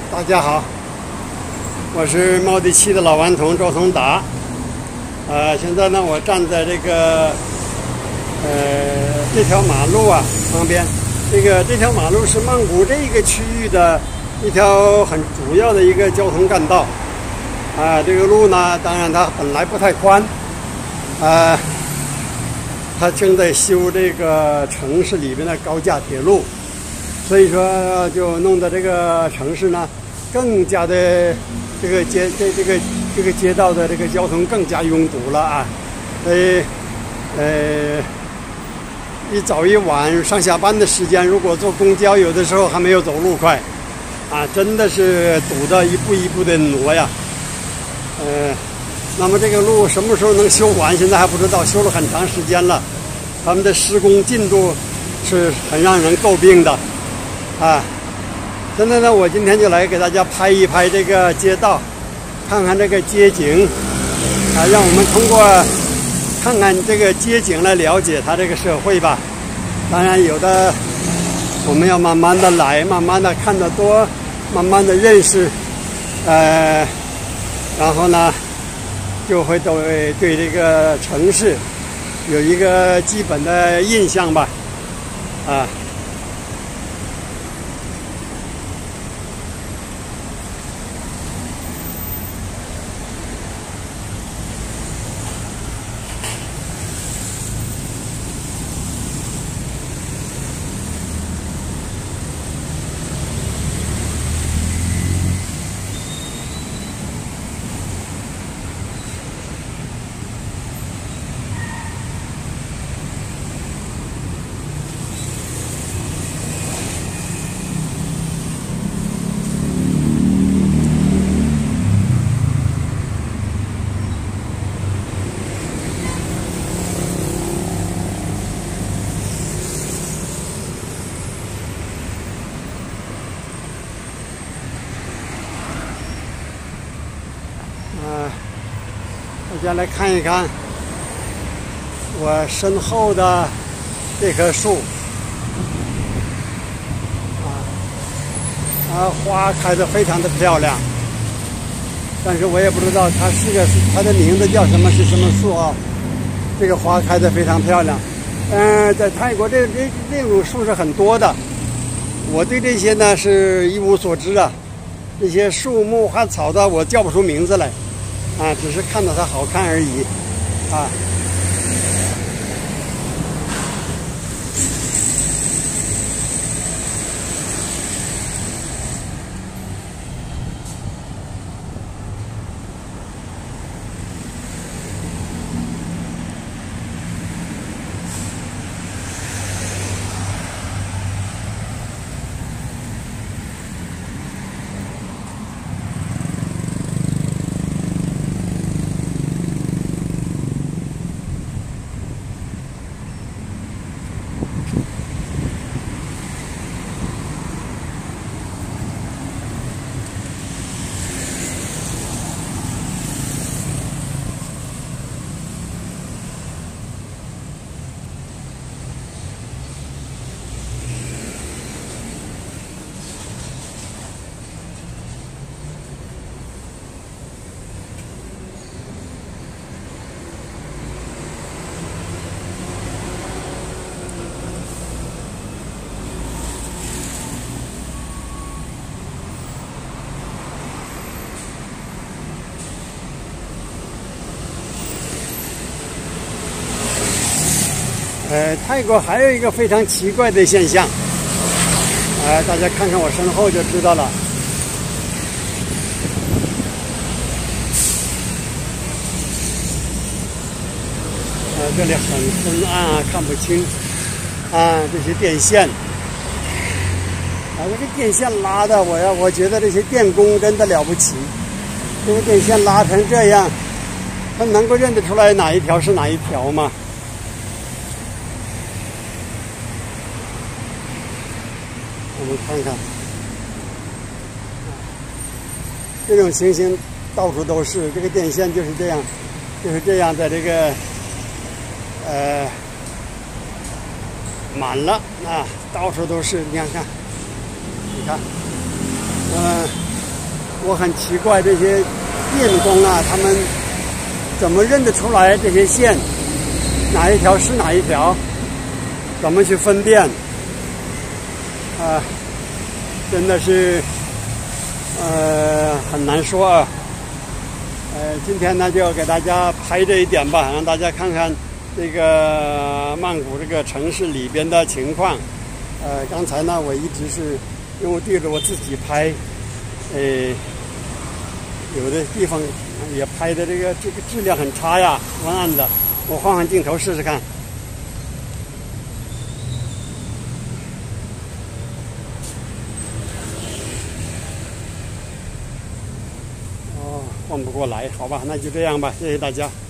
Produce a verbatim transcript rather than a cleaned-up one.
大家好，我是茂地七的老顽童周同达。呃，现在呢，我站在这个呃这条马路啊旁边。这个这条马路是曼谷这个区域的一条很主要的一个交通干道。啊、呃，这个路呢，当然它本来不太宽，啊、呃，它正在修这个城市里边的高架铁路。所以说，就弄得这个城市呢，更加的这个街这这个这个街道的这个交通更加拥堵了啊！所以，呃，一早一晚上下班的时间，如果坐公交，有的时候还没有走路快，啊，真的是堵得一步一步的挪呀。呃，那么这个路什么时候能修完，现在还不知道，修了很长时间了，他们的施工进度是很让人诟病的。啊，现在呢，我今天就来给大家拍一拍这个街道，看看这个街景，啊，让我们通过看看这个街景来了解它这个社会吧。当然，有的我们要慢慢的来，慢慢的看得多，慢慢的认识，呃，然后呢，就会对对这个城市有一个基本的印象吧，啊。大家来看一看我身后的这棵树，啊，啊，花开得非常的漂亮，但是我也不知道它是个它的名字叫什么，是什么树啊？这个花开得非常漂亮。嗯、呃，在泰国这这这种树是很多的，我对这些呢是一无所知啊，这些树木和草的我叫不出名字来。啊，只是看到它好看而已，啊。呃，泰国还有一个非常奇怪的现象，呃，大家看看我身后就知道了。呃，这里很昏暗啊，看不清啊，这些电线，啊，这个电线拉的，我要我觉得这些电工真的了不起，这个电线拉成这样，他能够认得出来哪一条是哪一条吗？我们看看，这种情形到处都是，这个电线就是这样，就是这样，在这个呃满了啊，到处都是。你看看，你看，嗯、呃， 我很奇怪这些电工啊，他们怎么认得出来这些线，哪一条是哪一条，怎么去分辨？啊，真的是呃很难说啊。呃，今天呢就给大家拍这一点吧，让大家看看这个曼谷这个城市里边的情况。呃，刚才呢我一直是用对着我自己拍，呃，有的地方也拍的这个这个质量很差呀，昏暗的。我换换镜头试试看。哦，换不过来，好吧，那就这样吧，谢谢大家。